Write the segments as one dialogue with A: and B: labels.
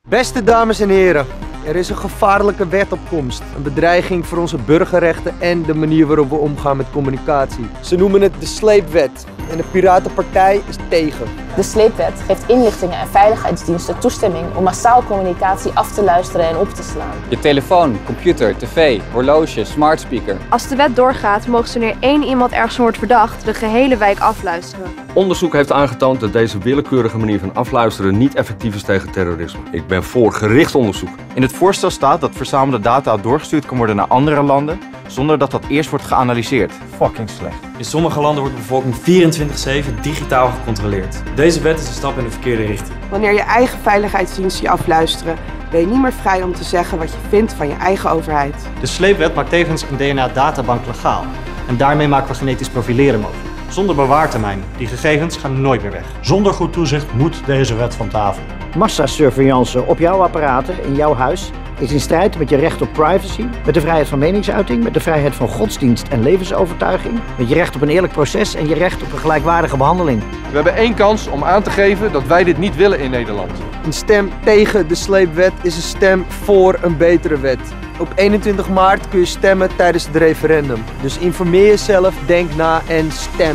A: Beste dames en heren, er is een gevaarlijke wet op komst. Een bedreiging voor onze burgerrechten en de manier waarop we omgaan met communicatie. Ze noemen het de sleepwet en de Piratenpartij is tegen.
B: De sleepwet geeft inlichtingen en veiligheidsdiensten toestemming om massaal communicatie af te luisteren en op te slaan.
C: Je telefoon, computer, tv, horloge, smartspeaker.
D: Als de wet doorgaat, mogen ze wanneer één iemand ergens van wordt verdacht de gehele wijk afluisteren.
E: Onderzoek heeft aangetoond dat deze willekeurige manier van afluisteren niet effectief is tegen terrorisme. Ik ben voor gericht onderzoek.
F: In het voorstel staat dat verzamelde data doorgestuurd kan worden naar andere landen, zonder dat dat eerst wordt geanalyseerd. Fucking slecht.
G: In sommige landen wordt de bevolking 24/7 digitaal gecontroleerd. Deze wet is een stap in de verkeerde richting.
H: Wanneer je eigen veiligheidsdiensten je afluisteren, ben je niet meer vrij om te zeggen wat je vindt van je eigen overheid.
I: De sleepwet maakt tevens een DNA-databank legaal. En daarmee maken we genetisch profileren mogelijk. Zonder bewaartermijn. Die gegevens gaan nooit meer weg.
J: Zonder goed toezicht moet deze wet van tafel.
K: Massasurveillance op jouw apparaten in jouw huis is in strijd met je recht op privacy, met de vrijheid van meningsuiting, met de vrijheid van godsdienst en levensovertuiging, met je recht op een eerlijk proces en je recht op een gelijkwaardige behandeling.
L: We hebben één kans om aan te geven dat wij dit niet willen in Nederland.
A: Een stem tegen de sleepwet is een stem voor een betere wet. Op 21 maart kun je stemmen tijdens het referendum. Dus informeer jezelf, denk na en stem.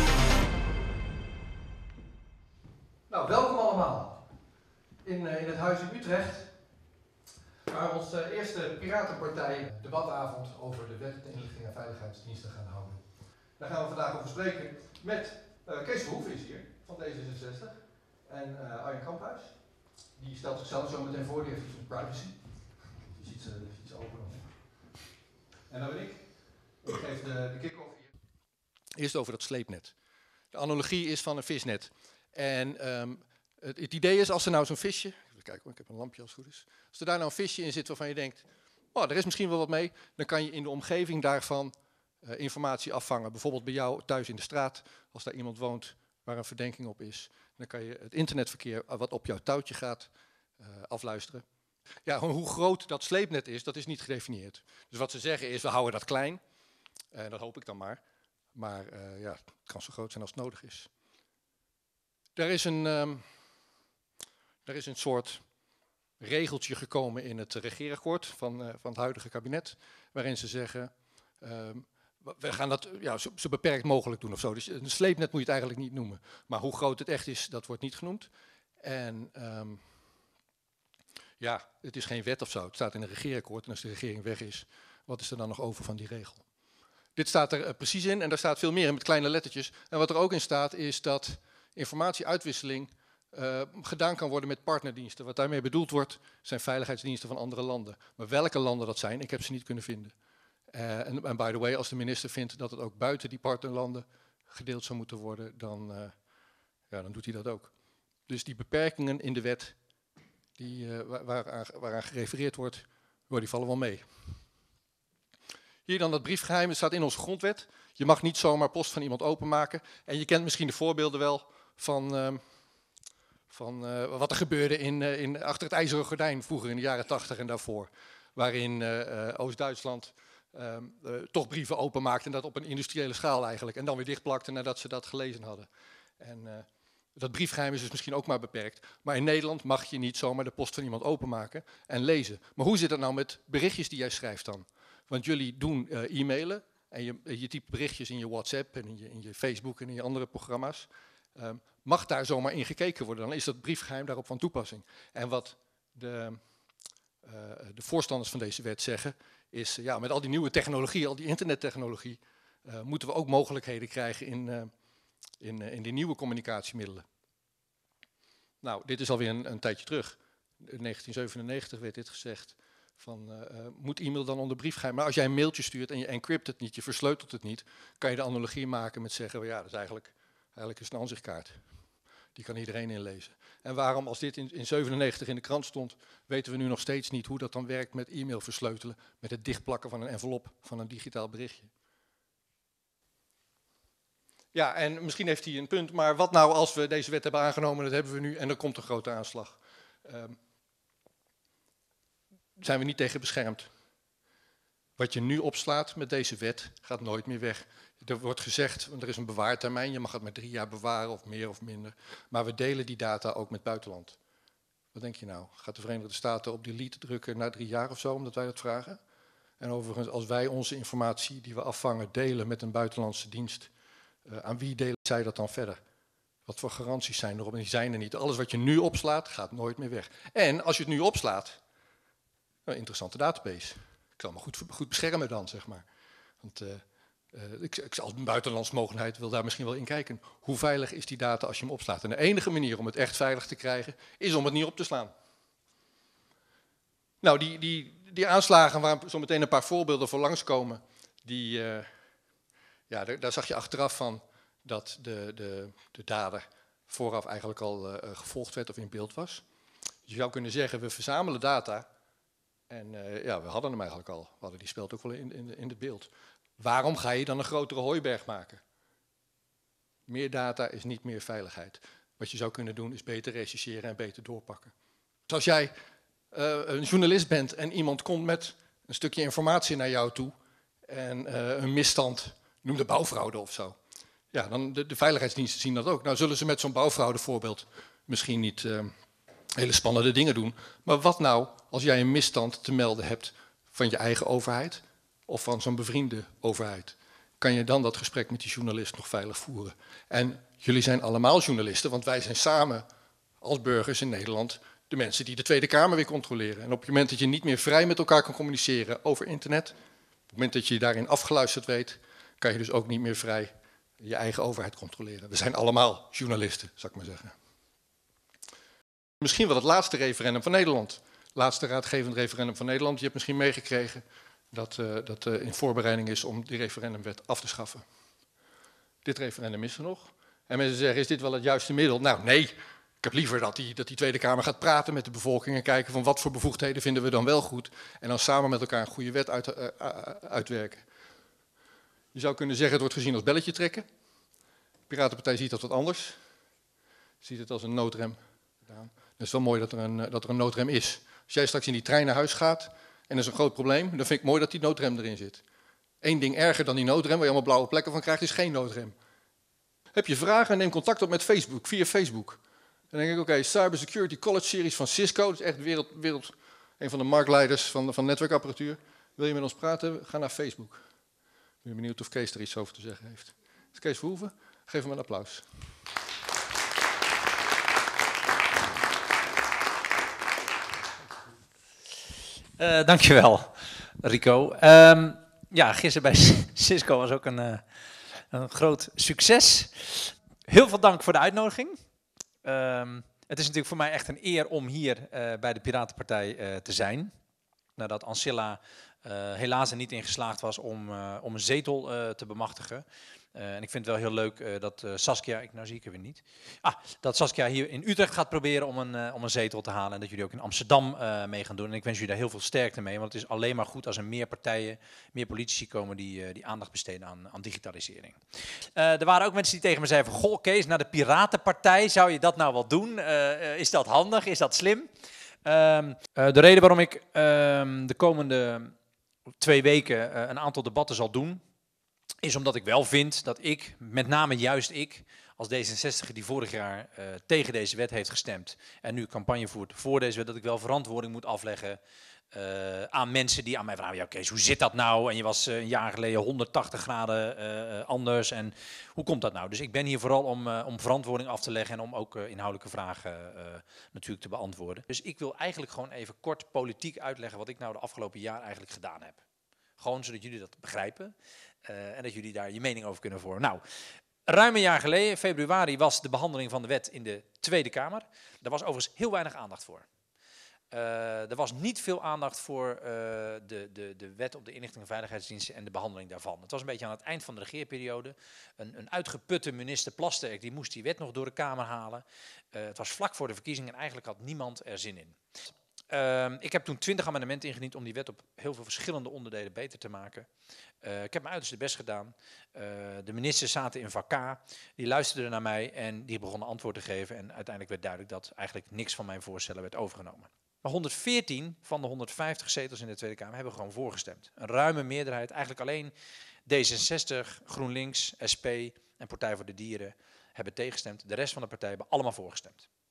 M: Nou, welkom allemaal in het Huis in Utrecht, waar we onze eerste Piratenpartij debatavond over de Wet Inlichting en Veiligheidsdiensten gaan houden. Daar gaan we vandaag over spreken met Kees Verhoeven is hier, van D66, en Arjen Kamphuis. Die stelt zichzelf zo meteen voor, die heeft iets met privacy. Die ziet ze open. En dan ben ik. Ik geef de kick-off hier. Eerst over dat sleepnet. De analogie is van een visnet. En het idee is, als er nou zo'n visje, even kijken hoor, ik heb een lampje als het goed is. Als er daar nou een visje in zit waarvan je denkt, oh, er is misschien wel wat mee, dan kan je in de omgeving daarvan informatie afvangen. Bijvoorbeeld bij jou thuis in de straat, als daar iemand woont waar een verdenking op is. Dan kan je het internetverkeer wat op jouw touwtje gaat afluisteren. Ja, hoe groot dat sleepnet is, dat is niet gedefinieerd. Dus wat ze zeggen is, we houden dat klein. Dat hoop ik dan maar. Maar ja, het kan zo groot zijn als het nodig is. Er is een soort regeltje gekomen in het regeerakkoord van het huidige kabinet, waarin ze zeggen, we gaan dat zo beperkt mogelijk doen of zo. Dus een sleepnet moet je het eigenlijk niet noemen. Maar hoe groot het echt is, dat wordt niet genoemd. En ja, het is geen wet of zo. Het staat in een regeerakkoord en als de regering weg is, wat is er dan nog over van die regel? Dit staat er precies in en daar staat veel meer in met kleine lettertjes. En wat er ook in staat is dat informatieuitwisseling gedaan kan worden met partnerdiensten. Wat daarmee bedoeld wordt, zijn veiligheidsdiensten van andere landen. Maar welke landen dat zijn, ik heb ze niet kunnen vinden. En by the way, als de minister vindt dat het ook buiten die partnerlanden gedeeld zou moeten worden, dan doet hij dat ook. Dus die beperkingen in de wet waaraan gerefereerd wordt, die vallen wel mee. Hier dan dat briefgeheim, het staat in onze grondwet. Je mag niet zomaar post van iemand openmaken. En je kent misschien de voorbeelden wel van wat er gebeurde achter het ijzeren gordijn vroeger in de jaren 80 en daarvoor. Waarin Oost-Duitsland toch brieven openmaakte en dat op een industriële schaal eigenlijk. En dan weer dichtplakte nadat ze dat gelezen hadden. En dat briefgeheim is dus misschien ook maar beperkt. Maar in Nederland mag je niet zomaar de post van iemand openmaken en lezen. Maar hoe zit het nou met berichtjes die jij schrijft dan? Want jullie doen e-mailen en je typt berichtjes in je WhatsApp en in je Facebook en in je andere programma's. Mag daar zomaar in gekeken worden? Dan is dat briefgeheim daarop van toepassing. En wat de voorstanders van deze wet zeggen is, ja, met al die nieuwe technologie, al die internettechnologie, moeten we ook mogelijkheden krijgen in die nieuwe communicatiemiddelen. Nou, dit is alweer een tijdje terug. In 1997 werd dit gezegd. Moet e-mail dan onder briefgeheim? Maar als jij een mailtje stuurt en je encrypt het niet, je versleutelt het niet, kan je de analogie maken met zeggen, ja, dat is eigenlijk is een aanzichtkaart. Die kan iedereen inlezen. En waarom, als dit in 1997 in de krant stond, weten we nu nog steeds niet hoe dat dan werkt met e-mail versleutelen, met het dichtplakken van een envelop van een digitaal berichtje. Ja, en misschien heeft hij een punt, maar wat nou als we deze wet hebben aangenomen, dat hebben we nu, en er komt een grote aanslag. Zijn we niet tegen beschermd. Wat je nu opslaat met deze wet gaat nooit meer weg. Er wordt gezegd, er is een bewaartermijn, je mag het maar 3 jaar bewaren of meer of minder. Maar we delen die data ook met buitenland. Wat denk je nou? Gaat de Verenigde Staten op delete drukken na 3 jaar of zo, omdat wij dat vragen? En overigens, als wij onze informatie die we afvangen delen met een buitenlandse dienst, aan wie delen zij dat dan verder? Wat voor garanties zijn erop? En die zijn er niet. Alles wat je nu opslaat, gaat nooit meer weg. En als je het nu opslaat, een interessante database. Ik zal me goed beschermen dan, zeg maar. Want ik als buitenlandsmogendheid wil daar misschien wel in kijken. Hoe veilig is die data als je hem opslaat? En de enige manier om het echt veilig te krijgen, is om het niet op te slaan. Nou, die aanslagen waar zo meteen een paar voorbeelden voor langskomen, daar zag je achteraf van dat de dader vooraf eigenlijk al gevolgd werd of in beeld was. Je zou kunnen zeggen, we verzamelen data en we hadden hem eigenlijk al. We hadden die speld ook wel in het beeld. Waarom ga je dan een grotere hooiberg maken? Meer data is niet meer veiligheid. Wat je zou kunnen doen is beter rechercheren en beter doorpakken. Dus als jij een journalist bent en iemand komt met een stukje informatie naar jou toe en een misstand, noem de bouwfraude of zo. Ja, dan de veiligheidsdiensten zien dat ook. Nou zullen ze met zo'n bouwfraudevoorbeeld misschien niet hele spannende dingen doen. Maar wat nou als jij een misstand te melden hebt van je eigen overheid of van zo'n bevriende overheid? Kan je dan dat gesprek met die journalist nog veilig voeren? En jullie zijn allemaal journalisten, want wij zijn samen als burgers in Nederland de mensen die de Tweede Kamer weer controleren. En op het moment dat je niet meer vrij met elkaar kan communiceren over internet, op het moment dat je daarin afgeluisterd weet, kan je dus ook niet meer vrij je eigen overheid controleren. We zijn allemaal journalisten, zou ik maar zeggen. Misschien wel het laatste referendum van Nederland. Laatste raadgevend referendum van Nederland. Je hebt misschien meegekregen dat in voorbereiding is om die referendumwet af te schaffen. Dit referendum is er nog. En mensen zeggen, is dit wel het juiste middel? Nou, nee. Ik heb liever dat die Tweede Kamer gaat praten met de bevolking en kijken van wat voor bevoegdheden vinden we dan wel goed. En dan samen met elkaar een goede wet uitwerken. Je zou kunnen zeggen, het wordt gezien als belletje trekken. De Piratenpartij ziet dat wat anders. Ziet het als een noodrem. Het is wel mooi dat er een noodrem is. Als jij straks in die trein naar huis gaat en er is een groot probleem, dan vind ik mooi dat die noodrem erin zit. Eén ding erger dan die noodrem, waar je allemaal blauwe plekken van krijgt, is geen noodrem. Heb je vragen, neem contact op met Facebook, via Facebook. Dan denk ik, oké, Cybersecurity College Series van Cisco, dat is echt een van de marktleiders van netwerkapparatuur. Wil je met ons praten? Ga naar Facebook. Ik ben benieuwd of Kees er iets over te zeggen heeft. Is Kees Verhoeven? Geef hem een applaus.
N: Dankjewel, Rico. Ja, gisteren bij Cisco was ook een groot succes. Heel veel dank voor de uitnodiging. Het is natuurlijk voor mij echt een eer om hier bij de Piratenpartij te zijn. Nadat Ancilla helaas er niet in geslaagd was om een zetel te bemachtigen. En ik vind het wel heel leuk dat Saskia, nou zie ik er weer niet. Dat Saskia hier in Utrecht gaat proberen om een zetel te halen. En dat jullie ook in Amsterdam mee gaan doen. En ik wens jullie daar heel veel sterkte mee. Want het is alleen maar goed als er meer partijen, meer politici komen die aandacht besteden aan digitalisering. Er waren ook mensen die tegen me zeiden van, goh Kees, naar de Piratenpartij, zou je dat nou wel doen? Is dat handig? Is dat slim? De reden waarom ik de komende 2 weken een aantal debatten zal doen, is omdat ik wel vind dat ik, met name juist ik, als D66 die vorig jaar tegen deze wet heeft gestemd en nu campagne voert voor deze wet, dat ik wel verantwoording moet afleggen aan mensen die aan mij vragen, ja Kees, hoe zit dat nou? En je was een jaar geleden 180 graden anders en hoe komt dat nou? Dus ik ben hier vooral om verantwoording af te leggen en om ook inhoudelijke vragen natuurlijk te beantwoorden. Dus ik wil eigenlijk gewoon even kort politiek uitleggen wat ik nou de afgelopen jaar eigenlijk gedaan heb. Gewoon zodat jullie dat begrijpen. En dat jullie daar je mening over kunnen vormen. Nou, ruim een jaar geleden, in februari, was de behandeling van de wet in de Tweede Kamer. Daar was overigens heel weinig aandacht voor. Er was niet veel aandacht voor de wet op de inlichting en veiligheidsdiensten en de behandeling daarvan. Het was een beetje aan het eind van de regeerperiode. Een uitgeputte minister Plasterk, die moest die wet nog door de Kamer halen. Het was vlak voor de verkiezingen en eigenlijk had niemand er zin in. Ik heb toen 20 amendementen ingediend om die wet op heel veel verschillende onderdelen beter te maken. Ik heb mijn uiterste best gedaan. De ministers zaten in vak K, die luisterden naar mij en die begonnen antwoord te geven. En uiteindelijk werd duidelijk dat eigenlijk niks van mijn voorstellen werd overgenomen. Maar 114 van de 150 zetels in de Tweede Kamer hebben gewoon voorgestemd. Een ruime meerderheid, eigenlijk alleen D66, GroenLinks, SP en Partij voor de Dieren hebben tegengestemd. De rest van de partijen hebben allemaal voorgestemd.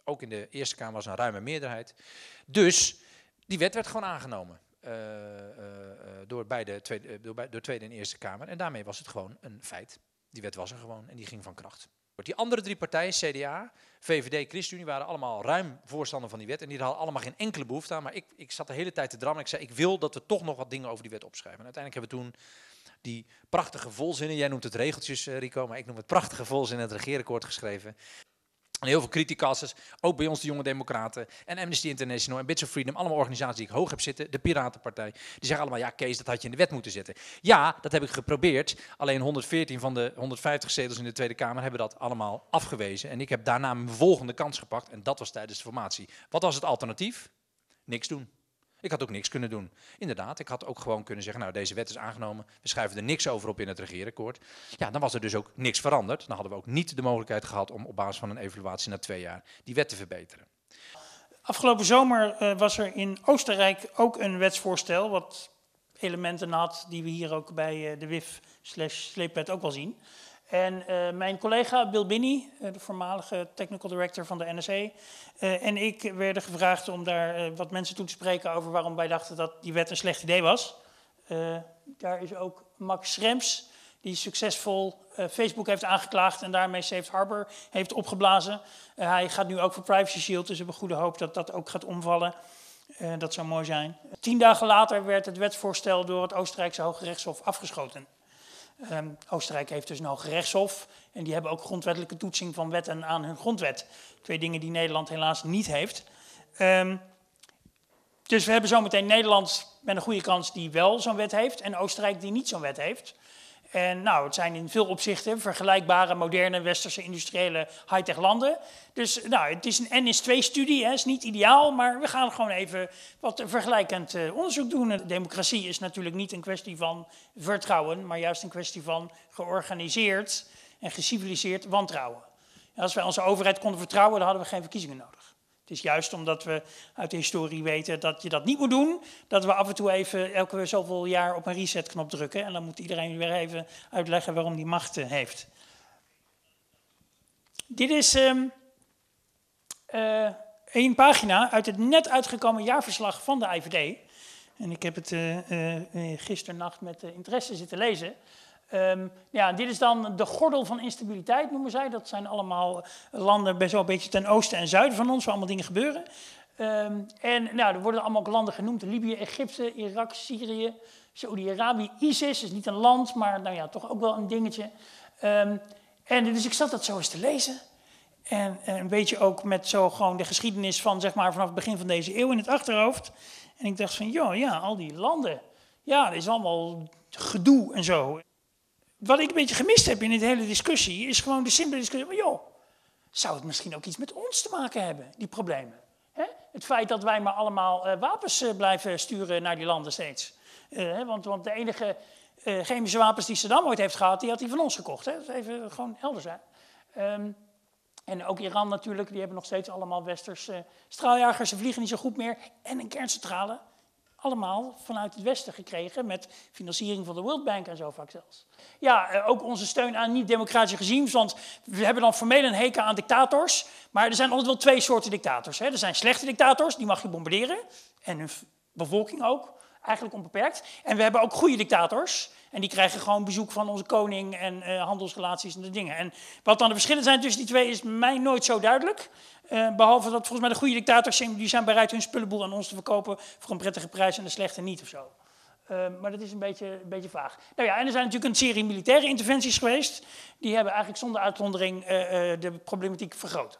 N: Ook in de Eerste Kamer was een ruime meerderheid. Dus die wet werd gewoon aangenomen door Tweede en Eerste Kamer. En daarmee was het gewoon een feit. Die wet was er gewoon en die ging van kracht. Die andere 3 partijen, CDA, VVD, ChristenUnie, waren allemaal ruim voorstander van die wet. En die hadden allemaal geen enkele behoefte aan. Maar ik zat de hele tijd te drammen. Ik zei, ik wil dat we toch nog wat dingen over die wet opschrijven. En uiteindelijk hebben we toen die prachtige volzinnen, jij noemt het regeltjes, Rico, maar ik noem het prachtige volzinnen, het regeerakkoord geschreven. En heel veel criticasters, ook bij ons de Jonge Democraten en Amnesty International en Bits of Freedom, allemaal organisaties die ik hoog heb zitten, de Piratenpartij, die zeggen allemaal, ja Kees, dat had je in de wet moeten zetten. Ja, dat heb ik geprobeerd, alleen 114 van de 150 zetels in de Tweede Kamer hebben dat allemaal afgewezen. En ik heb daarna mijn volgende kans gepakt en dat was tijdens de formatie. Wat was het alternatief? Niks doen. Ik had ook niks kunnen doen. Inderdaad, ik had ook gewoon kunnen zeggen, nou deze wet is aangenomen, we schrijven er niks over op in het regeerakkoord. Ja, dan was er dus ook niks veranderd. Dan hadden we ook niet de mogelijkheid gehad om op basis van een evaluatie na 2 jaar die wet te verbeteren.
O: Afgelopen zomer was er in Oostenrijk ook een wetsvoorstel wat elementen had die we hier ook bij de WIF/sleepwet ook wel zien. En mijn collega Bill Binney, de voormalige technical director van de NSA, en ik werden gevraagd om daar wat mensen toe te spreken over waarom wij dachten dat die wet een slecht idee was. Daar is ook Max Schrems, die succesvol Facebook heeft aangeklaagd en daarmee Safe Harbor heeft opgeblazen. Hij gaat nu ook voor Privacy Shield, dus we hebben goede hoop dat dat ook gaat omvallen. Dat zou mooi zijn. 10 dagen later werd het wetsvoorstel door het Oostenrijkse Hoge Rechtshof afgeschoten. Oostenrijk heeft dus een Hoge Rechtshof en die hebben ook grondwettelijke toetsing van wetten aan hun grondwet. 2 dingen die Nederland helaas niet heeft. Dus we hebben zometeen Nederland met een goede kans die wel zo'n wet heeft en Oostenrijk die niet zo'n wet heeft. En nou, het zijn in veel opzichten vergelijkbare, moderne, westerse, industriële, high-tech landen. Dus nou, het is een NS2-studie, het is niet ideaal, maar we gaan gewoon even wat vergelijkend onderzoek doen. De democratie is natuurlijk niet een kwestie van vertrouwen, maar juist een kwestie van georganiseerd en geciviliseerd wantrouwen. En als wij onze overheid konden vertrouwen, dan hadden we geen verkiezingen nodig. Het is juist omdat we uit de historie weten dat je dat niet moet doen, dat we af en toe even elke zoveel jaar op een resetknop drukken. En dan moet iedereen weer even uitleggen waarom die macht heeft. Dit is een pagina uit het net uitgekomen jaarverslag van de IVD. En ik heb het gisternacht met interesse zitten lezen. Ja, dit is dan de gordel van instabiliteit, noemen zij. Dat zijn allemaal landen best wel een beetje ten oosten en zuiden van ons, waar allemaal dingen gebeuren. En nou, er worden allemaal landen genoemd. Libië, Egypte, Irak, Syrië, Saudi-Arabië, ISIS is niet een land, maar nou ja, toch ook wel een dingetje. En dus ik zat dat zo eens te lezen. En een beetje ook met zo gewoon de geschiedenis van, zeg maar, vanaf het begin van deze eeuw in het achterhoofd. En ik dacht van, joh, ja, al die landen. Ja, dat is allemaal gedoe en zo. Wat ik een beetje gemist heb in deze hele discussie, is gewoon de simpele discussie van, joh, zou het misschien ook iets met ons te maken hebben, die problemen? Hè? Het feit dat wij maar allemaal wapens blijven sturen naar die landen steeds. Want de enige chemische wapens die Saddam ooit heeft gehad, die had hij van ons gekocht. Hè? Dat is even gewoon helder zijn. En ook Iran natuurlijk, die hebben nog steeds allemaal westerse straaljagers. Ze vliegen niet zo goed meer. En een kerncentrale. Allemaal vanuit het Westen gekregen met financiering van de World Bank en zo vaak zelfs. Ja, ook onze steun aan niet-democratische regimes, want we hebben dan formeel een hekel aan dictators. Maar er zijn altijd wel 2 soorten dictators. Hè. Er zijn slechte dictators, die mag je bombarderen. En hun bevolking ook, eigenlijk onbeperkt. En we hebben ook goede dictators. En die krijgen gewoon bezoek van onze koning en handelsrelaties en de dingen. En wat dan de verschillen zijn tussen die 2 is mij nooit zo duidelijk. Behalve dat volgens mij de goede dictators die zijn bereid hun spullenboel aan ons te verkopen voor een prettige prijs en de slechte niet of zo. Maar dat is een beetje vaag. Nou ja, en er zijn natuurlijk een serie militaire interventies geweest. Die hebben eigenlijk zonder uitzondering de problematiek vergroot.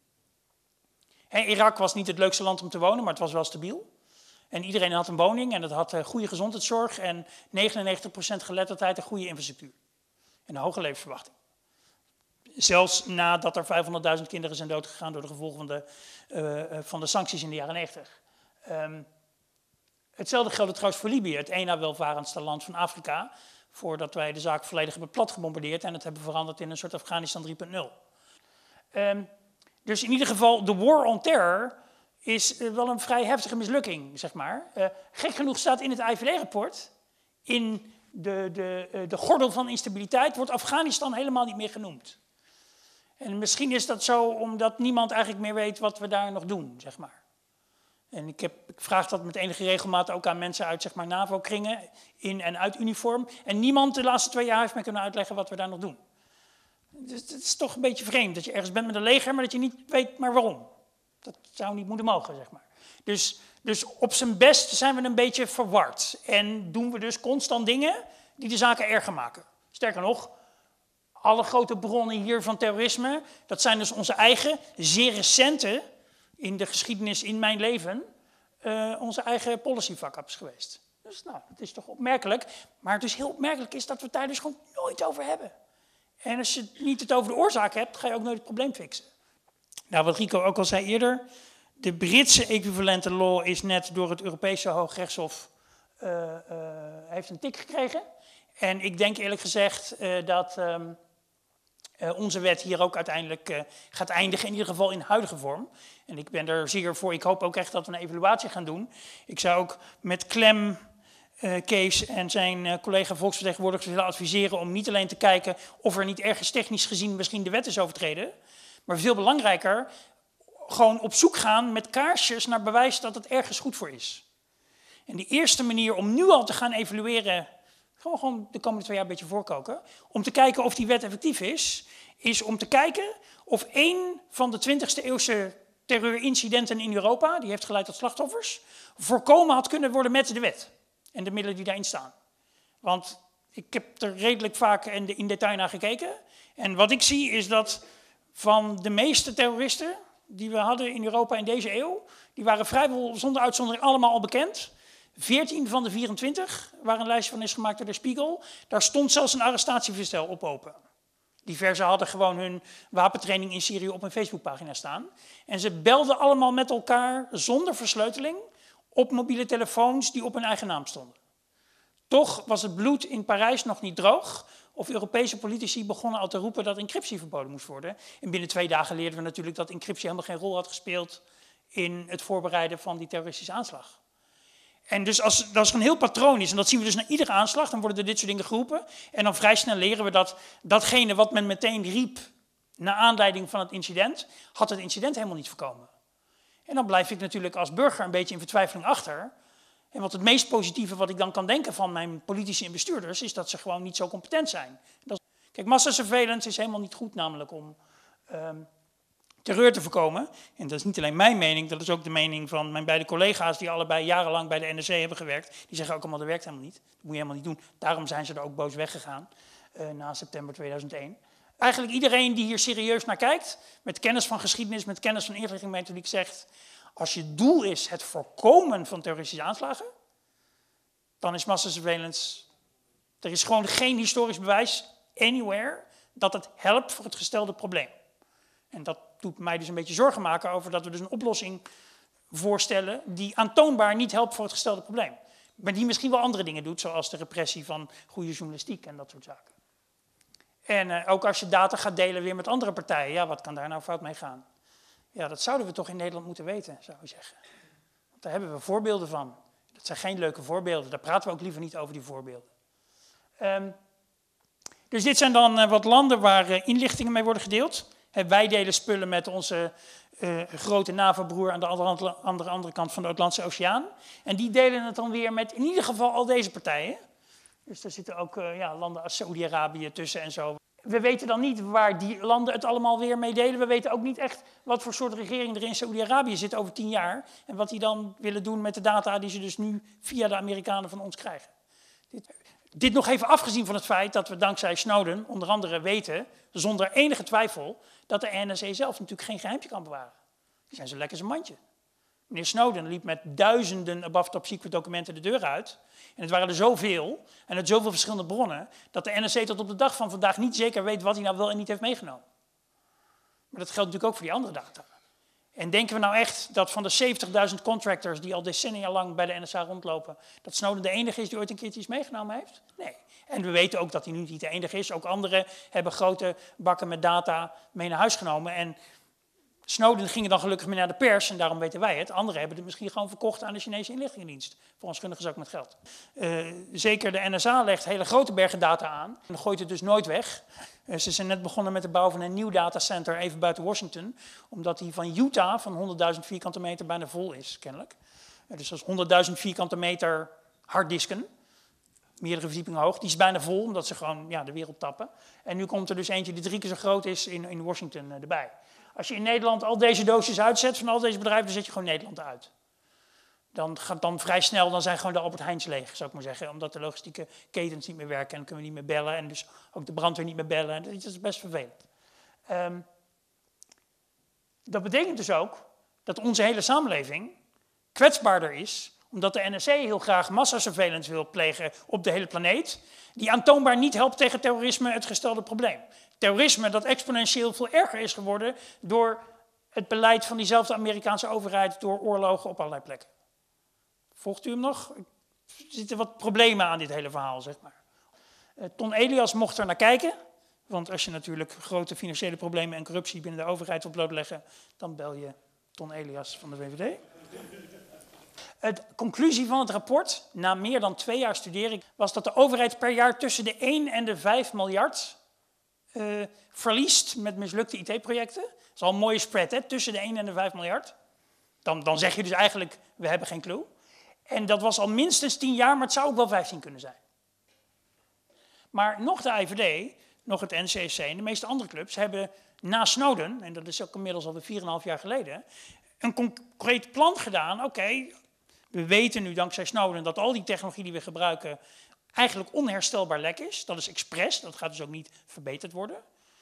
O: Irak was niet het leukste land om te wonen, maar het was wel stabiel. En iedereen had een woning en het had goede gezondheidszorg en 99% geletterdheid en goede infrastructuur. En een hoge levensverwachting. Zelfs nadat er 500.000 kinderen zijn doodgegaan door de gevolgen van de sancties in de jaren 90. Hetzelfde geldt trouwens voor Libië, het één na welvarendste land van Afrika. Voordat wij de zaak volledig hebben plat gebombardeerd en het hebben veranderd in een soort Afghanistan 3.0. Dus in ieder geval, de war on terror is wel een vrij heftige mislukking, zeg maar. Gek genoeg staat in het IVD-rapport, in de gordel van instabiliteit, wordt Afghanistan helemaal niet meer genoemd. En misschien is dat zo omdat niemand eigenlijk meer weet wat we daar nog doen, zeg maar. En ik vraag dat met enige regelmaat ook aan mensen uit, zeg maar, NAVO-kringen, in en uit uniform. En niemand de laatste 2 jaar heeft me kunnen uitleggen wat we daar nog doen. Dus het is toch een beetje vreemd dat je ergens bent met een leger, maar dat je niet weet maar waarom. Dat zou niet moeten mogen, zeg maar. Dus op zijn best zijn we een beetje verward. En doen we dus constant dingen die de zaken erger maken. Sterker nog, alle grote bronnen hier van terrorisme, dat zijn dus onze eigen, zeer recente, in de geschiedenis in mijn leven, onze eigen policy fuck-ups geweest. Dus nou, het is toch opmerkelijk. Maar het dus heel opmerkelijk is dat we het daar dus gewoon nooit over hebben. En als je niet het over de oorzaak hebt, ga je ook nooit het probleem fixen. Nou, wat Rico ook al zei eerder, de Britse equivalente law is net door het Europese Hooggerechtshof heeft een tik gekregen. En ik denk eerlijk gezegd dat onze wet hier ook uiteindelijk gaat eindigen, in ieder geval in huidige vorm. En ik ben er zeer voor. Ik hoop ook echt dat we een evaluatie gaan doen. Ik zou ook met klem Kees en zijn collega volksvertegenwoordigers willen adviseren om niet alleen te kijken of er niet ergens technisch gezien misschien de wet is overtreden, maar veel belangrijker, gewoon op zoek gaan met kaarsjes naar bewijs dat het ergens goed voor is. En de eerste manier om nu al te gaan evalueren, gewoon de komende 2 jaar een beetje voorkoken, om te kijken of die wet effectief is om te kijken of 1 van de 20e eeuwse terreurincidenten in Europa, die heeft geleid tot slachtoffers, voorkomen had kunnen worden met de wet en de middelen die daarin staan. Want ik heb er redelijk vaak in detail naar gekeken. En wat ik zie is dat van de meeste terroristen die we hadden in Europa in deze eeuw, die waren vrijwel zonder uitzondering allemaal al bekend. 14 van de 24, waar een lijst van is gemaakt door de Spiegel, daar stond zelfs een arrestatieverstel op open. Diverse hadden gewoon hun wapentraining in Syrië op een Facebookpagina staan. En ze belden allemaal met elkaar zonder versleuteling op mobiele telefoons die op hun eigen naam stonden. Toch was het bloed in Parijs nog niet droog. Of Europese politici begonnen al te roepen dat encryptie verboden moest worden. En binnen 2 dagen leerden we natuurlijk dat encryptie helemaal geen rol had gespeeld in het voorbereiden van die terroristische aanslag. En dus als dat een heel patroon is, en dat zien we dus na iedere aanslag, dan worden er dit soort dingen geroepen. En dan vrij snel leren we dat datgene wat men meteen riep naar aanleiding van het incident, had het incident helemaal niet voorkomen. En dan blijf ik natuurlijk als burger een beetje in vertwijfeling achter. En wat het meest positieve wat ik dan kan denken van mijn politici en bestuurders, is dat ze gewoon niet zo competent zijn. Kijk, massasurveillance is helemaal niet goed namelijk om terreur te voorkomen. En dat is niet alleen mijn mening, dat is ook de mening van mijn beide collega's die allebei jarenlang bij de NRC hebben gewerkt. Die zeggen ook allemaal, dat werkt helemaal niet. Dat moet je helemaal niet doen. Daarom zijn ze er ook boos weggegaan na september 2001. Eigenlijk iedereen die hier serieus naar kijkt, met kennis van geschiedenis, met kennis van inlichtingenmethodiek, zegt, als je doel is het voorkomen van terroristische aanslagen, dan is massasurveillance, er is gewoon geen historisch bewijs anywhere dat het helpt voor het gestelde probleem. En dat doet mij dus een beetje zorgen maken over dat we dus een oplossing voorstellen die aantoonbaar niet helpt voor het gestelde probleem. Maar die misschien wel andere dingen doet, zoals de repressie van goede journalistiek en dat soort zaken. En ook als je data gaat delen weer met andere partijen, ja, wat kan daar nou fout mee gaan? Ja, dat zouden we toch in Nederland moeten weten, zou ik zeggen. Want daar hebben we voorbeelden van. Dat zijn geen leuke voorbeelden, daar praten we ook liever niet over die voorbeelden. Dus dit zijn dan wat landen waar inlichtingen mee worden gedeeld. Wij delen spullen met onze grote NAVO-broer aan de andere kant van de Atlantische Oceaan. En die delen het dan weer met in ieder geval al deze partijen. Dus daar zitten ook landen als Saoedi-Arabië tussen en zo. We weten dan niet waar die landen het allemaal weer mee delen. We weten ook niet echt wat voor soort regering er in Saoedi-Arabië zit over 10 jaar. En wat die dan willen doen met de data die ze dus nu via de Amerikanen van ons krijgen. Dit nog even afgezien van het feit dat we dankzij Snowden onder andere weten, zonder enige twijfel, dat de NSA zelf natuurlijk geen geheimtje kan bewaren. Die zijn zo lekker zijn mandje. Meneer Snowden liep met duizenden above top secret documenten de deur uit. En het waren er zoveel en uit zoveel verschillende bronnen, dat de NSA tot op de dag van vandaag niet zeker weet wat hij nou wel en niet heeft meegenomen. Maar dat geldt natuurlijk ook voor die andere data. En denken we nou echt dat van de 70.000 contractors die al decennia lang bij de NSA rondlopen, dat Snowden de enige is die ooit een keertje iets meegenomen heeft? Nee. En we weten ook dat hij nu niet de enige is. Ook anderen hebben grote bakken met data mee naar huis genomen. En Snowden ging dan gelukkig mee naar de pers en daarom weten wij het. Anderen hebben het misschien gewoon verkocht aan de Chinese inlichtingendienst. Voor onschuldige zak met geld. Zeker de NSA legt hele grote bergen data aan en gooit het dus nooit weg. Ze zijn net begonnen met de bouw van een nieuw datacenter even buiten Washington. Omdat die van Utah van 100.000 vierkante meter bijna vol is, kennelijk. Dus dat is 100.000 vierkante meter harddisken. Meerdere verdiepingen hoog. Die is bijna vol, omdat ze gewoon de wereld tappen. En nu komt er dus eentje die 3 keer zo groot is in Washington erbij. Als je in Nederland al deze doosjes uitzet van al deze bedrijven, dan zet je gewoon Nederland uit. Dan gaat dan vrij snel, dan zijn gewoon de Albert Heijns leeg, zou ik maar zeggen. Omdat de logistieke ketens niet meer werken en kunnen we niet meer bellen. En dus ook de brandweer niet meer bellen. En dat is best vervelend. Dat betekent dus ook dat onze hele samenleving kwetsbaarder is, omdat de NSA heel graag massasurveillance wil plegen op de hele planeet, die aantoonbaar niet helpt tegen terrorisme, het gestelde probleem. Terrorisme dat exponentieel veel erger is geworden door het beleid van diezelfde Amerikaanse overheid, door oorlogen op allerlei plekken. Volgt u hem nog? Er zitten wat problemen aan dit hele verhaal, zeg maar. Ton Elias mocht er naar kijken, want als je natuurlijk grote financiële problemen en corruptie binnen de overheid wilt blootleggen, dan bel je Ton Elias van de VVD. De conclusie van het rapport, na meer dan 2 jaar studering, was dat de overheid per jaar tussen de 1 en de 5 miljard verliest met mislukte IT-projecten. Dat is al een mooie spread, hè? Tussen de 1 en de 5 miljard. Dan zeg je dus eigenlijk, we hebben geen clue. En dat was al minstens 10 jaar, maar het zou ook wel 15 kunnen zijn. Maar nog de IVD, nog het NCSC en de meeste andere clubs hebben na Snowden, en dat is ook inmiddels alweer 4,5 jaar geleden, een concreet plan gedaan. Oké, we weten nu dankzij Snowden dat al die technologie die we gebruiken eigenlijk onherstelbaar lek is. Dat is expres, dat gaat dus ook niet verbeterd worden.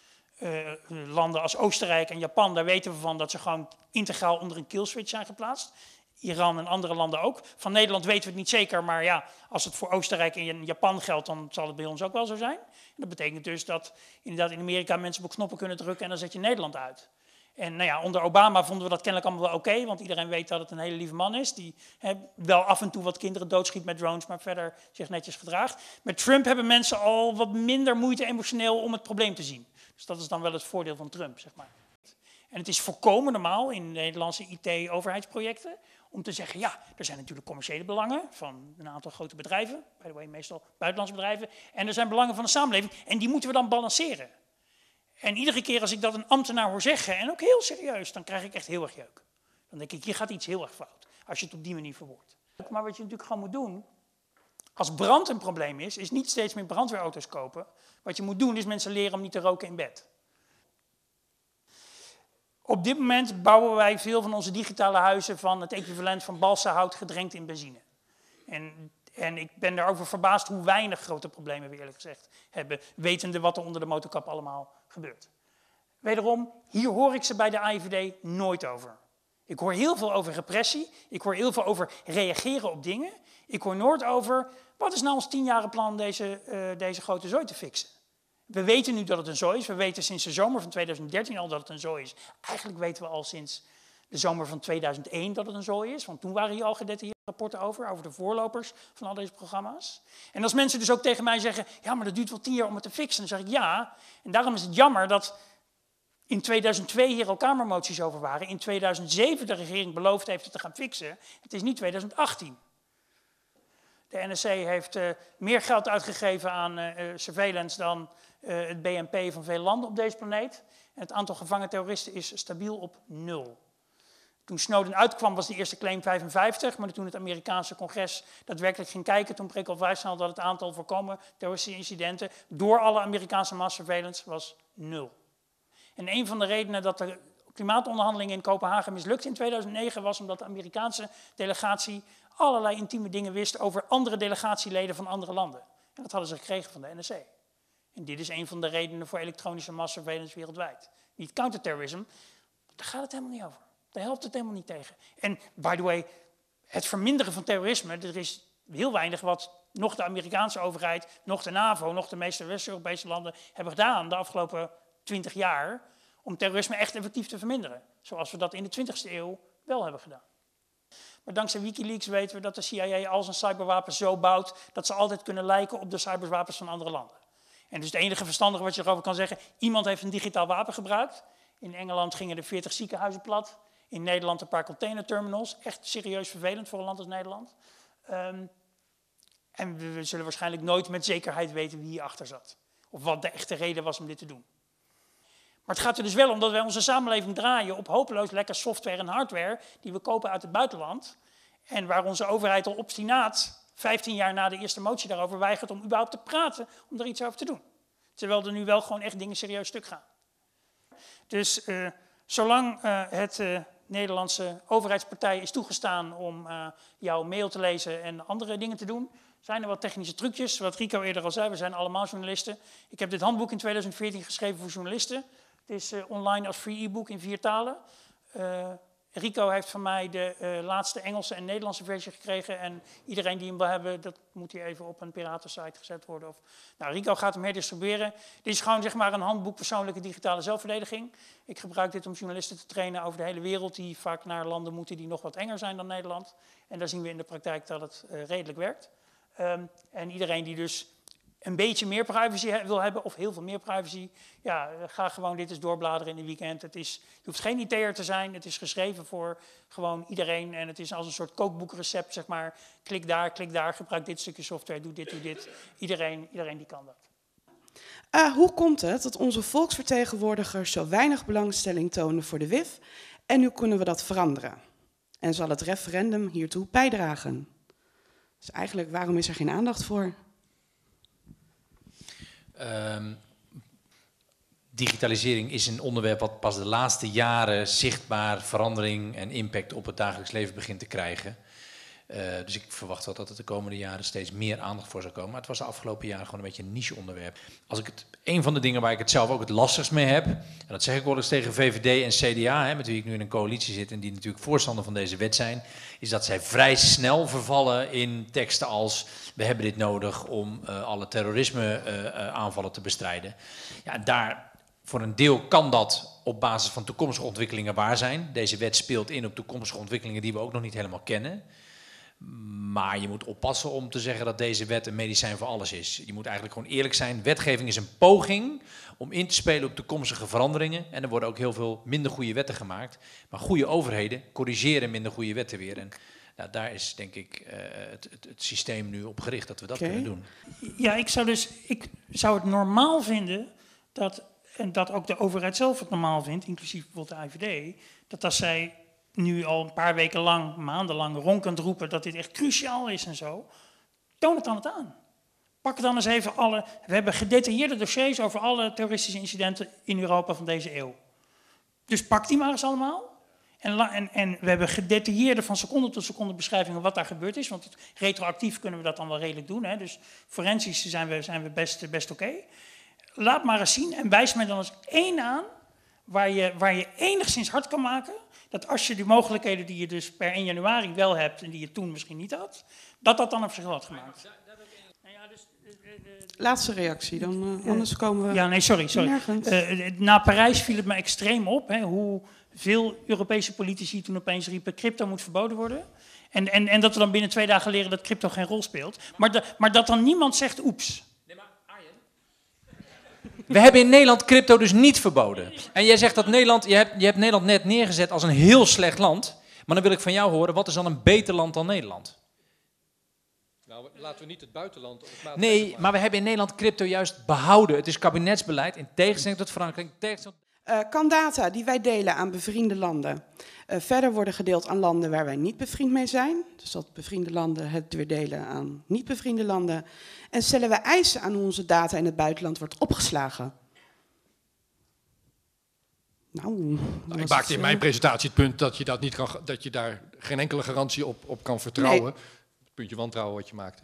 O: Landen als Oostenrijk en Japan, daar weten we van dat ze gewoon integraal onder een killswitch zijn geplaatst. Iran en andere landen ook. Van Nederland weten we het niet zeker, maar ja, als het voor Oostenrijk en Japan geldt, dan zal het bij ons ook wel zo zijn. En dat betekent dus dat inderdaad in Amerika mensen op knoppen kunnen drukken en dan zet je Nederland uit. En nou ja, onder Obama vonden we dat kennelijk allemaal wel oké, want iedereen weet dat het een hele lieve man is, die wel af en toe wat kinderen doodschiet met drones, maar verder zich netjes gedraagt. Met Trump hebben mensen al wat minder moeite emotioneel om het probleem te zien. Dus dat is dan wel het voordeel van Trump, zeg maar. En het is volkomen normaal in Nederlandse IT-overheidsprojecten om te zeggen, ja, er zijn natuurlijk commerciële belangen van een aantal grote bedrijven, by the way, meestal buitenlandse bedrijven, en er zijn belangen van de samenleving, en die moeten we dan balanceren. En iedere keer als ik dat een ambtenaar hoor zeggen, en ook heel serieus, dan krijg ik echt heel erg jeuk. Dan denk ik, hier gaat iets heel erg fout, als je het op die manier verwoordt. Maar wat je natuurlijk gewoon moet doen, als brand een probleem is niet steeds meer brandweerauto's kopen. Wat je moet doen, is mensen leren om niet te roken in bed. Op dit moment bouwen wij veel van onze digitale huizen van het equivalent van balsahout gedrenkt in benzine. En ik ben daarover verbaasd hoe weinig grote problemen we eerlijk gezegd hebben, wetende wat er onder de motorkap allemaal gebeurt. Wederom, hier hoor ik ze bij de AIVD nooit over. Ik hoor heel veel over repressie, ik hoor heel veel over reageren op dingen. Ik hoor nooit over, wat is nou ons 10-jarige plan deze grote zooi te fixen? We weten nu dat het een zooi is, we weten sinds de zomer van 2013 al dat het een zooi is. Eigenlijk weten we al sinds de zomer van 2001 dat het een zooi is, want toen waren hier al gedetailleerde rapporten over de voorlopers van al deze programma's. En als mensen dus ook tegen mij zeggen, ja, maar dat duurt wel 10 jaar om het te fixen, dan zeg ik ja. En daarom is het jammer dat in 2002 hier al Kamermoties over waren, in 2007 de regering beloofd heeft het te gaan fixen. Het is nu 2018. De NSC heeft meer geld uitgegeven aan surveillance dan het BNP van veel landen op deze planeet. En het aantal gevangen terroristen is stabiel op 0. Toen Snowden uitkwam was de eerste claim 55, maar toen het Amerikaanse congres daadwerkelijk ging kijken, toen bleek al vrij snel dat het aantal voorkomen terroristische incidenten door alle Amerikaanse mass-surveillance was 0. En een van de redenen dat de klimaatonderhandelingen in Kopenhagen mislukte in 2009 was omdat de Amerikaanse delegatie allerlei intieme dingen wist over andere delegatieleden van andere landen. En dat hadden ze gekregen van de NSC. En dit is een van de redenen voor elektronische mass-surveillance wereldwijd. Niet counterterrorism, daar gaat het helemaal niet over. Daar helpt het helemaal niet tegen. En by the way, het verminderen van terrorisme, er is heel weinig wat nog de Amerikaanse overheid, nog de NAVO, nog de meeste West-Europese landen hebben gedaan de afgelopen 20 jaar om terrorisme echt effectief te verminderen. Zoals we dat in de 20e eeuw wel hebben gedaan. Maar dankzij Wikileaks weten we dat de CIA al zijn cyberwapens zo bouwt dat ze altijd kunnen lijken op de cyberwapens van andere landen. En dus het enige verstandige wat je erover kan zeggen, iemand heeft een digitaal wapen gebruikt In Engeland gingen er 40 ziekenhuizen plat. In Nederland een paar containerterminals. Echt serieus vervelend voor een land als Nederland. En we zullen waarschijnlijk nooit met zekerheid weten wie hierachter zat. Of wat de echte reden was om dit te doen. Maar het gaat er dus wel om dat wij onze samenleving draaien op hopeloos lekker software en hardware die we kopen uit het buitenland. En waar onze overheid al obstinaat 15 jaar na de eerste motie daarover weigert om überhaupt te praten, om er iets over te doen. Terwijl er nu wel gewoon echt dingen serieus stuk gaan. Dus zolang het Nederlandse overheidspartij is toegestaan om jouw mail te lezen en andere dingen te doen, zijn er wat technische trucjes. Wat Rico eerder al zei, we zijn allemaal journalisten. Ik heb dit handboek in 2014 geschreven voor journalisten. Het is online als free e-book in 4 talen. Rico heeft van mij de laatste Engelse en Nederlandse versie gekregen. En iedereen die hem wil hebben, dat moet hier even op een piratensite gezet worden. Nou, Rico gaat hem herdistribueren. Dit is gewoon zeg maar een handboek persoonlijke digitale zelfverdediging. Ik gebruik dit om journalisten te trainen over de hele wereld die vaak naar landen moeten die nog wat enger zijn dan Nederland. En daar zien we in de praktijk dat het redelijk werkt. En iedereen die dus een beetje meer privacy wil hebben, of heel veel meer privacy, ja, ga gewoon dit eens doorbladeren in een weekend. Je hoeft geen IT'er te zijn, het is geschreven voor gewoon iedereen. En het is als een soort kookboekrecept, zeg maar. Klik daar, gebruik dit stukje software, doe dit. Iedereen die kan dat.
H: Hoe komt het dat onze volksvertegenwoordigers zo weinig belangstelling tonen voor de WIF? En hoe kunnen we dat veranderen? En zal het referendum hiertoe bijdragen? Dus eigenlijk, waarom is er geen aandacht voor?
N: Digitalisering is een onderwerp wat pas de laatste jaren zichtbaar verandering en impact op het dagelijks leven begint te krijgen. Dus ik verwacht wel dat het de komende jaren steeds meer aandacht voor zal komen. Maar het was de afgelopen jaren gewoon een beetje een niche onderwerp. Een van de dingen waar ik het zelf ook het lastigst mee heb, en dat zeg ik wel eens tegen VVD en CDA, met wie ik nu in een coalitie zit en die natuurlijk voorstander van deze wet zijn, is dat zij vrij snel vervallen in teksten als we hebben dit nodig om alle terrorisme aanvallen te bestrijden. Ja, daar voor een deel kan dat op basis van toekomstige ontwikkelingen waar zijn. Deze wet speelt in op toekomstige ontwikkelingen die we ook nog niet helemaal kennen. Maar je moet oppassen om te zeggen dat deze wet een medicijn voor alles is. Je moet eigenlijk gewoon eerlijk zijn. Wetgeving is een poging om in te spelen op toekomstige veranderingen. En er worden ook heel veel minder goede wetten gemaakt. Maar goede overheden corrigeren minder goede wetten weer. En nou, daar is denk ik het systeem nu op gericht dat we dat kunnen doen.
O: Ja, ik zou het normaal vinden en dat ook de overheid zelf het normaal vindt, inclusief bijvoorbeeld de IVD, dat als zij nu al een paar weken lang, maandenlang ronkend roepen dat dit echt cruciaal is en zo, toon het dan het aan. Pak dan eens even we hebben gedetailleerde dossiers over alle terroristische incidenten in Europa van deze eeuw. Dus pak die maar eens allemaal. En we hebben gedetailleerde van seconde tot seconde beschrijvingen wat daar gebeurd is, want retroactief kunnen we dat dan wel redelijk doen. Hè? Dus forensisch zijn we best oké. Laat maar eens zien en wijs mij dan eens één aan waar je enigszins hard kan maken, dat als je die mogelijkheden die je dus per 1 januari wel hebt en die je toen misschien niet had, dat dan een verschil had gemaakt.
H: Laatste reactie, dan anders komen we...
O: Ja, nee, sorry. Na Parijs viel het me extreem op, hè, hoe veel Europese politici toen opeens riepen crypto moet verboden worden. En dat we dan binnen 2 dagen leren dat crypto geen rol speelt. Maar dat dan niemand zegt oeps.
N: We hebben in Nederland crypto dus niet verboden. En jij zegt dat Nederland, je hebt Nederland net neergezet als een heel slecht land. Maar dan wil ik van jou horen, wat is dan een beter land dan Nederland?
M: Nou, laten we niet het buitenland...
N: Nee, maar we hebben in Nederland crypto juist behouden. Het is kabinetsbeleid, in tegenstelling tot Frankrijk.
H: Kan data die wij delen aan bevriende landen verder worden gedeeld aan landen waar wij niet bevriend mee zijn? Dus dat bevriende landen het weer delen aan niet bevriende landen. En stellen we eisen aan hoe onze data in het buitenland wordt opgeslagen? Nou,
M: ik maakte in mijn presentatie het punt dat je dat niet kan, dat je daar geen enkele garantie op kan vertrouwen. Nee. Het puntje wantrouwen wat je maakte.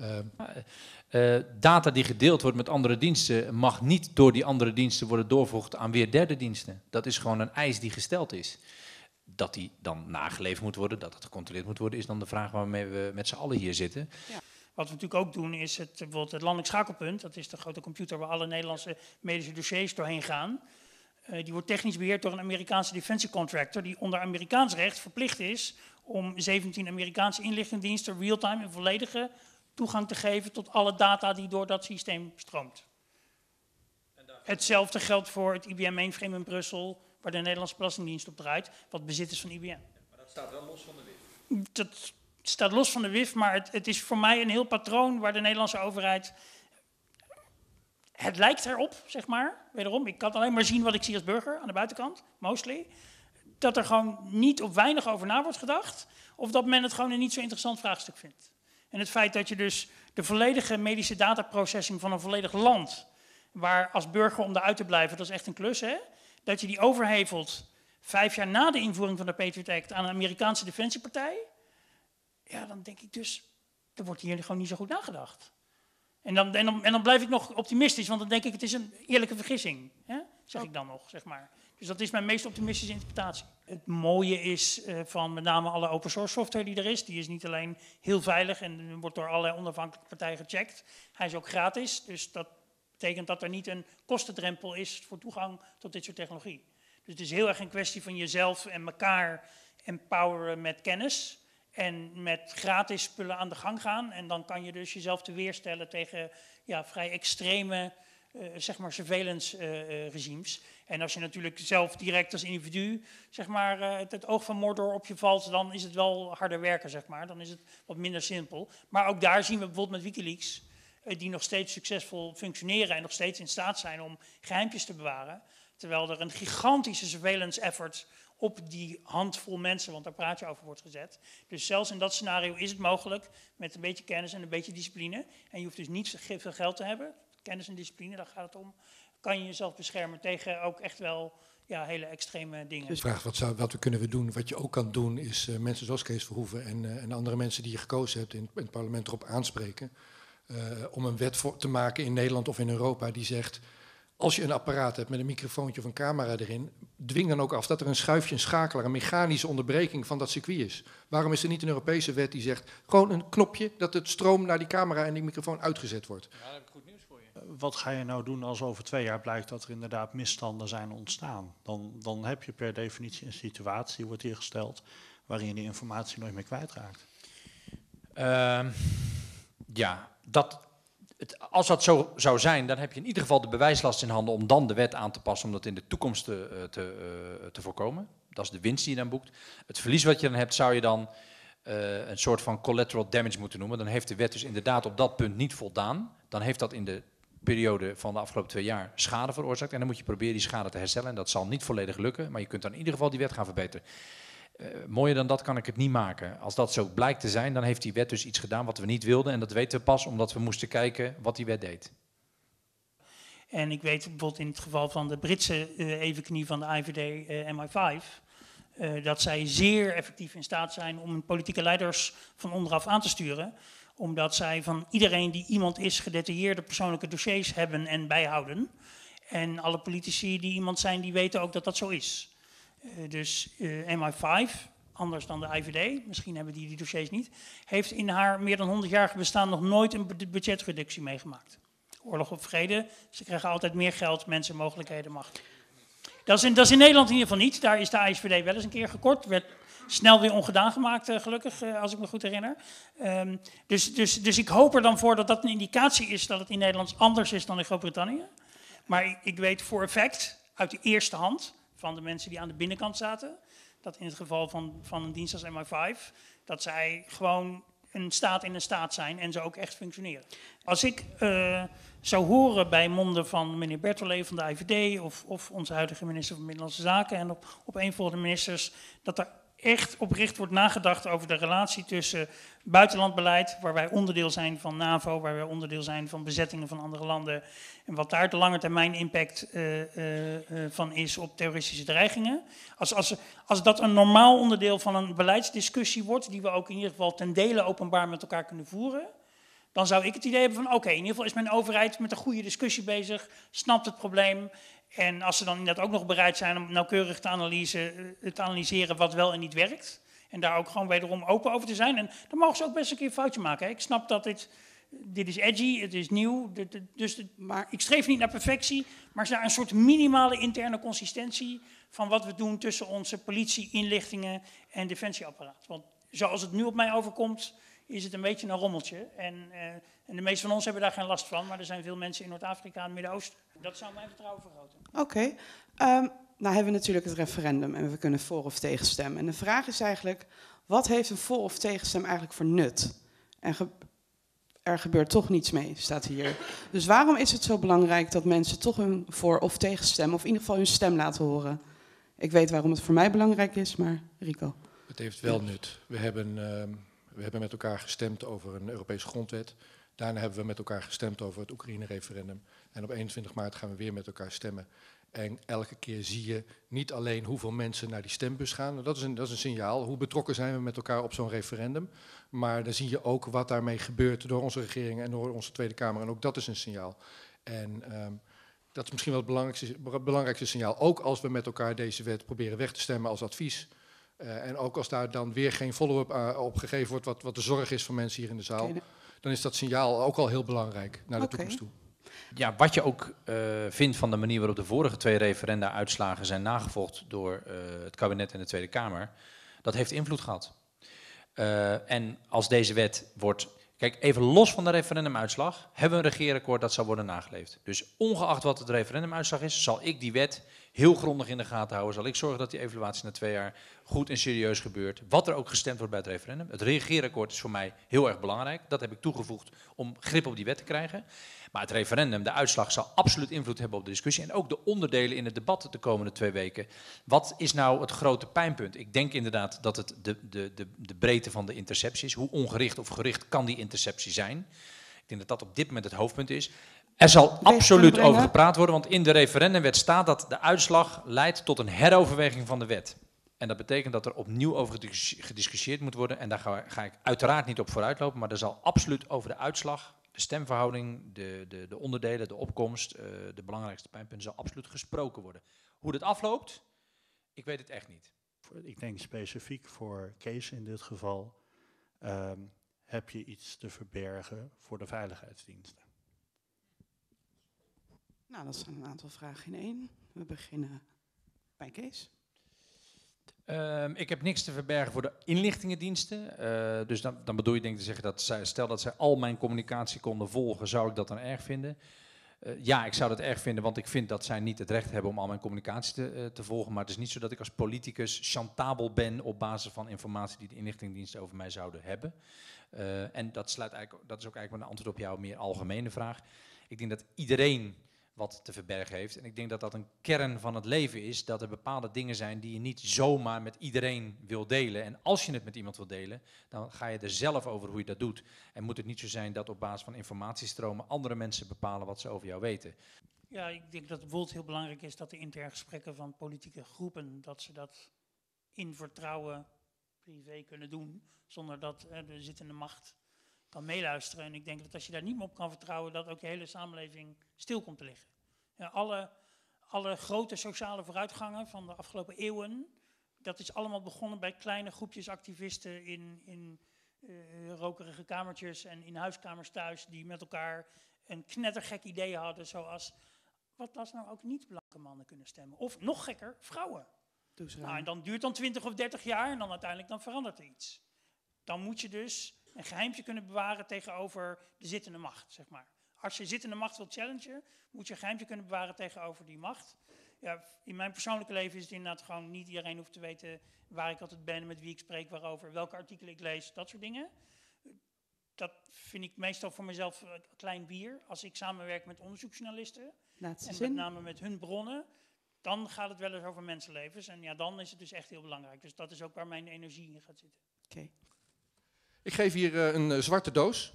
N: Data die gedeeld wordt met andere diensten mag niet door die andere diensten worden doorvervoegd aan weer derde diensten. Dat is gewoon een eis die gesteld is. Dat die dan nageleverd moet worden, dat het gecontroleerd moet worden, is dan de vraag waarmee we met z'n allen hier zitten.
O: Ja. Wat we natuurlijk ook doen is bijvoorbeeld het landelijk schakelpunt. Dat is de grote computer waar alle Nederlandse medische dossiers doorheen gaan. Die wordt technisch beheerd door een Amerikaanse defensiecontractor die onder Amerikaans recht verplicht is om 17 Amerikaanse inlichtingendiensten real-time en volledige toegang te geven tot alle data die door dat systeem stroomt. Hetzelfde geldt voor het IBM mainframe in Brussel, waar de Nederlandse Belastingdienst op draait, wat bezit is van IBM.
N: Maar dat staat wel los van de WIF.
O: Dat staat los van de WIF, maar het is voor mij een heel patroon waar de Nederlandse overheid... Het lijkt erop, zeg maar, wederom. Ik kan alleen maar zien wat ik zie als burger aan de buitenkant, mostly. Dat er gewoon niet of weinig over na wordt gedacht. Of dat men het gewoon een niet zo interessant vraagstuk vindt. En het feit dat je dus de volledige medische dataprocessing van een volledig land... waar als burger om eruit te blijven, dat is echt een klus, hè? Dat je die overhevelt 5 jaar na de invoering van de Patriot Act aan een Amerikaanse defensiepartij... Ja, dan denk ik dus, er wordt hier gewoon niet zo goed nagedacht. En dan blijf ik nog optimistisch, want dan denk ik, het is een eerlijke vergissing. Hè? Zeg ik dan nog, zeg maar. Dus dat is mijn meest optimistische interpretatie. Het mooie is van met name alle open source software die er is. Die is niet alleen heel veilig en wordt door allerlei onafhankelijke partijen gecheckt. Hij is ook gratis, dus dat betekent dat er niet een kostendrempel is voor toegang tot dit soort technologie. Dus het is heel erg een kwestie van jezelf en elkaar empoweren met kennis. En met gratis spullen aan de gang gaan. En dan kan je dus jezelf te weerstellen tegen vrij extreme zeg maar surveillance regimes. En als je natuurlijk zelf direct als individu zeg maar, het oog van Mordor op je valt, dan is het wel harder werken, zeg maar. Dan is het wat minder simpel. Maar ook daar zien we bijvoorbeeld met WikiLeaks, die nog steeds succesvol functioneren en nog steeds in staat zijn om geheimpjes te bewaren. Terwijl er een gigantische surveillance effort op die handvol mensen, want daar praat je over, wordt gezet. Dus zelfs in dat scenario is het mogelijk met een beetje kennis en een beetje discipline. En je hoeft dus niet veel geld te hebben. Kennis en discipline, daar gaat het om. Kan je jezelf beschermen tegen ook echt wel hele extreme dingen.
M: Dus de vraag, wat kunnen we doen? Wat je ook kan doen is mensen zoals Kees Verhoeven en andere mensen die je gekozen hebt in het parlement erop aanspreken. Om een wet te maken in Nederland of in Europa die zegt, als je een apparaat hebt met een microfoontje of een camera erin, dwing dan ook af dat er een schuifje, een schakelaar, een mechanische onderbreking van dat circuit is. Waarom is er niet een Europese wet die zegt, gewoon een knopje dat het stroom naar die camera en die microfoon uitgezet wordt?
N: Ja, daar heb ik goed nieuws voor je.
J: Wat ga je nou doen als over 2 jaar blijkt dat er inderdaad misstanden zijn ontstaan? Dan heb je per definitie een situatie, wordt hier gesteld, waarin je die informatie nooit meer kwijtraakt.
N: Als dat zo zou zijn, dan heb je in ieder geval de bewijslast in handen om dan de wet aan te passen om dat in de toekomst te voorkomen. Dat is de winst die je dan boekt. Het verlies wat je dan hebt zou je dan een soort van collateral damage moeten noemen. Dan heeft de wet dus inderdaad op dat punt niet voldaan. Dan heeft dat in de periode van de afgelopen 2 jaar schade veroorzaakt. En dan moet je proberen die schade te herstellen. En dat zal niet volledig lukken, maar je kunt dan in ieder geval die wet gaan verbeteren. Mooier dan dat kan ik het niet maken. Als dat zo blijkt te zijn, dan heeft die wet dus iets gedaan wat we niet wilden. En dat weten we pas omdat we moesten kijken wat die wet deed.
O: En ik weet bijvoorbeeld in het geval van de Britse evenknie van de IVD MI5... dat zij zeer effectief in staat zijn om hun politieke leiders van onderaf aan te sturen. Omdat zij van iedereen die iemand is gedetailleerde persoonlijke dossiers hebben en bijhouden. En alle politici die iemand zijn, die weten ook dat dat zo is. Dus MI5, anders dan de IVD, misschien hebben die dossiers niet, heeft in haar meer dan 100-jarige bestaan nog nooit een budgetreductie meegemaakt. Oorlog of vrede, ze krijgen altijd meer geld, mensen, mogelijkheden, macht. Dat is in Nederland in ieder geval niet. Daar is de ISVD wel eens een keer gekort. Werd snel weer ongedaan gemaakt, gelukkig, als ik me goed herinner. Dus ik hoop er dan voor dat dat een indicatie is dat het in Nederland anders is dan in Groot-Brittannië. Maar ik weet voor effect, uit de eerste hand, van de mensen die aan de binnenkant zaten, dat in het geval van een dienst als MI5, dat zij gewoon een staat in een staat zijn en ze ook echt functioneren. Als ik zou horen bij monden van meneer Bertolet van de IVD of onze huidige minister van Binnenlandse Zaken en op een van de ministers, dat er echt oprecht wordt nagedacht over de relatie tussen buitenlandbeleid, waar wij onderdeel zijn van NAVO, waar wij onderdeel zijn van bezettingen van andere landen, en wat daar de lange termijn impact van is op terroristische dreigingen. Als dat een normaal onderdeel van een beleidsdiscussie wordt, die we ook in ieder geval ten dele openbaar met elkaar kunnen voeren, dan zou ik het idee hebben van oké, in ieder geval is mijn overheid met een goede discussie bezig, snapt het probleem. En als ze dan inderdaad ook nog bereid zijn om nauwkeurig te analyseren wat wel en niet werkt. En daar ook gewoon wederom open over te zijn. En dan mogen ze ook best een keer een foutje maken. Hè. Ik snap dat dit is edgy, het is nieuw. Maar ik streef niet naar perfectie. Maar naar een soort minimale interne consistentie van wat we doen tussen onze politie, inlichtingen en defensieapparaat. Want zoals het nu op mij overkomt, is het een beetje een rommeltje. En de meeste van ons hebben daar geen last van. Maar er zijn veel mensen in Noord-Afrika en het Midden-Oosten. Dat zou mijn vertrouwen vergroten.
H: Oké. Nou hebben we natuurlijk het referendum en we kunnen voor of tegen stemmen. En de vraag is eigenlijk, wat heeft een voor of tegenstem eigenlijk voor nut? En er gebeurt toch niets mee, staat hier. Dus waarom is het zo belangrijk dat mensen toch hun voor of tegen stemmen, of in ieder geval hun stem laten horen? Ik weet waarom het voor mij belangrijk is, maar Rico.
M: Het heeft wel nut. We hebben met elkaar gestemd over een Europese grondwet. Daarna hebben we met elkaar gestemd over het Oekraïne-referendum. En op 21 maart gaan we weer met elkaar stemmen. En elke keer zie je niet alleen hoeveel mensen naar die stembus gaan. Dat is een signaal. Hoe betrokken zijn we met elkaar op zo'n referendum. Maar dan zie je ook wat daarmee gebeurt door onze regering en door onze Tweede Kamer. En ook dat is een signaal. En dat is misschien wel het belangrijkste signaal. Ook als we met elkaar deze wet proberen weg te stemmen als advies. En ook als daar dan weer geen follow-up op gegeven wordt, wat de zorg is van mensen hier in de zaal. Dan is dat signaal ook al heel belangrijk naar de toekomst toe.
N: Ja, wat je ook vindt van de manier waarop de vorige 2 referenda-uitslagen zijn nagevolgd door het kabinet en de Tweede Kamer, dat heeft invloed gehad. En als deze wet wordt... Kijk, even los van de referendumuitslag, hebben we een regeerakkoord dat zal worden nageleefd. Dus ongeacht wat het referendumuitslag is, zal ik die wet heel grondig in de gaten houden. Zal ik zorgen dat die evaluatie na 2 jaar goed en serieus gebeurt. Wat er ook gestemd wordt bij het referendum. Het regeerakkoord is voor mij heel erg belangrijk. Dat heb ik toegevoegd om grip op die wet te krijgen. Maar het referendum, de uitslag, zal absoluut invloed hebben op de discussie. En ook de onderdelen in het debat de komende 2 weken. Wat is nou het grote pijnpunt? Ik denk inderdaad dat het de breedte van de interceptie is. Hoe ongericht of gericht kan die interceptie zijn? Ik denk dat dat op dit moment het hoofdpunt is. Er zal absoluut over gepraat worden, want in de referendumwet staat dat de uitslag leidt tot een heroverweging van de wet. En dat betekent dat er opnieuw over gediscussieerd moet worden. En daar ga ik uiteraard niet op vooruitlopen, maar er zal absoluut over de uitslag, de stemverhouding, de onderdelen, de opkomst, de belangrijkste pijnpunten, zal absoluut gesproken worden. Hoe dat afloopt, ik weet het echt niet.
J: Ik denk specifiek voor Kees in dit geval, heb je iets te verbergen voor de veiligheidsdiensten?
H: Nou, dat zijn een aantal vragen in één. We beginnen bij Kees.
N: Ik heb niks te verbergen voor de inlichtingendiensten. Dus dan bedoel je denk ik te zeggen dat stel dat zij al mijn communicatie konden volgen, zou ik dat dan erg vinden? Ja, ik zou dat erg vinden, want ik vind dat zij niet het recht hebben om al mijn communicatie te volgen. Maar het is niet zo dat ik als politicus chantabel ben op basis van informatie die de inlichtingendiensten over mij zouden hebben. En dat is ook eigenlijk een antwoord op jouw meer algemene vraag. Ik denk dat iedereen wat te verbergen heeft. En ik denk dat dat een kern van het leven is, dat er bepaalde dingen zijn die je niet zomaar met iedereen wil delen. En als je het met iemand wil delen, dan ga je er zelf over hoe je dat doet. En moet het niet zo zijn dat op basis van informatiestromen andere mensen bepalen wat ze over jou weten.
O: Ja, ik denk dat het bijvoorbeeld heel belangrijk is dat de interne gesprekken van politieke groepen, dat ze dat in vertrouwen privé kunnen doen, zonder dat de zittende macht kan meeluisteren. En ik denk dat als je daar niet meer op kan vertrouwen, dat ook de hele samenleving stil komt te liggen. Ja, alle grote sociale vooruitgangen van de afgelopen eeuwen, dat is allemaal begonnen bij kleine groepjes activisten in rokerige kamertjes en in huiskamers thuis, die met elkaar een knettergek idee hadden, zoals, wat als nou ook niet blanke mannen kunnen stemmen? Of nog gekker, vrouwen. Nou, en dan duurt dan 20 of 30 jaar en dan uiteindelijk dan verandert er iets. Dan moet je dus een geheimtje kunnen bewaren tegenover de zittende macht, zeg maar. Als je zittende macht wilt challengen, moet je een geheimtje kunnen bewaren tegenover die macht. Ja, in mijn persoonlijke leven is het inderdaad gewoon niet iedereen hoeft te weten waar ik altijd ben, met wie ik spreek, waarover, welke artikelen ik lees, dat soort dingen. Dat vind ik meestal voor mezelf klein bier. Als ik samenwerk met onderzoeksjournalisten, en met name met hun bronnen, dan gaat het wel eens over mensenlevens. En ja, dan is het dus echt heel belangrijk. Dus dat is ook waar mijn energie in gaat zitten.
H: Oké. Ik
M: geef hier een zwarte doos.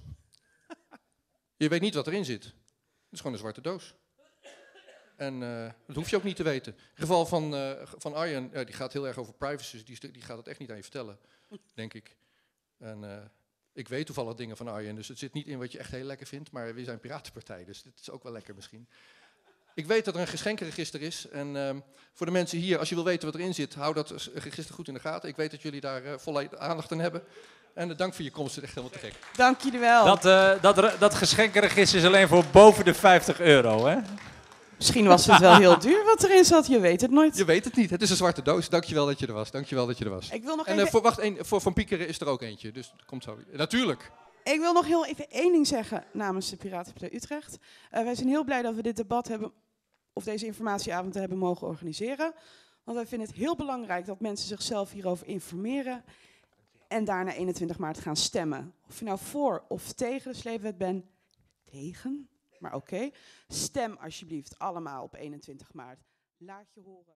M: Je weet niet wat erin zit. Het is gewoon een zwarte doos. En dat hoef je ook niet te weten. In het geval van Arjen, die gaat heel erg over privacy. Die gaat het echt niet aan je vertellen, denk ik. En ik weet toevallig dingen van Arjen. Dus het zit niet in wat je echt heel lekker vindt. Maar we zijn piratenpartij, dus dit is ook wel lekker misschien. Ik weet dat er een geschenkenregister is. En voor de mensen hier, als je wil weten wat erin zit, hou dat register goed in de gaten. Ik weet dat jullie daar volle aandacht aan hebben. En dank voor je komst, het is echt helemaal te gek.
H: Dank jullie wel.
N: Dat geschenkenregister is alleen voor boven de €50, hè?
H: Misschien was het wel heel duur wat erin zat, je weet het nooit.
M: Je weet het niet, het is een zwarte doos. Dankjewel dat je er was. Dankjewel dat je er was.
H: Ik wil nog
M: en
H: even...
M: voor Van Piekeren is er ook eentje, dus dat komt zo. Natuurlijk.
H: Ik wil nog heel even één ding zeggen namens de Piratenpartij Utrecht. Wij zijn heel blij dat we dit debat hebben of deze informatieavond te hebben mogen organiseren. Want wij vinden het heel belangrijk dat mensen zichzelf hierover informeren en daarna 21 maart gaan stemmen. Of je nou voor of tegen de sleepwet bent, tegen, maar oké. Stem alsjeblieft allemaal op 21 maart. Laat je horen.